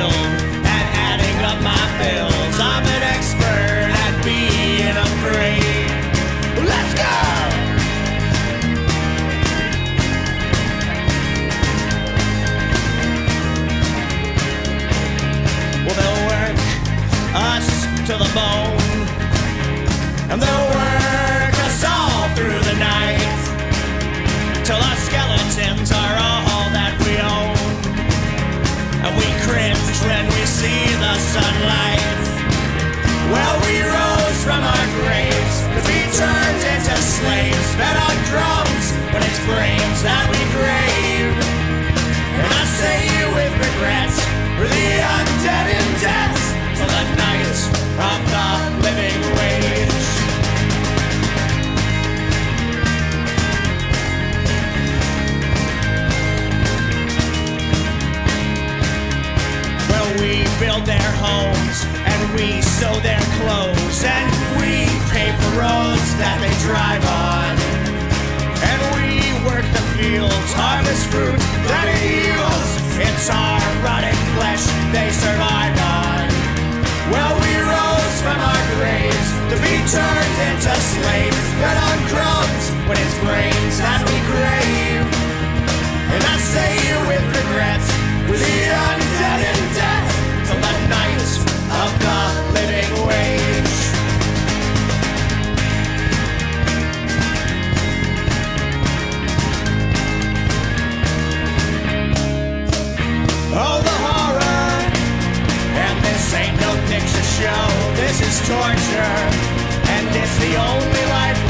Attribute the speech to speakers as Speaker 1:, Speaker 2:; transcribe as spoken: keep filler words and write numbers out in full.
Speaker 1: skilled at adding up my bills. I'm an expert at being afraid. Let's go! Well, they'll work us to the bone, and they'll work us all through the night, till our skeletons are all that we own, and we cringe when we see the sunlight. Well, we rose from our graves to be turned into slaves, fed on crumbs when it's brains that we crave. And I say with regret, we're the undead in death till the night of the living wage. Well, we build their homes and we sew their clothes, and we pave the roads that they drive on, and we work the fields, harvest fruit that it yields. It's our rotting flesh they survive on. Well, we rose from our graves to be turned into slaves, fed on crumbs when it's brains that we crave. And I say with regret, we're the undead in death till the night of the living wage. Oh, the horror, and this ain't no picture show. This is torture, and it's the only life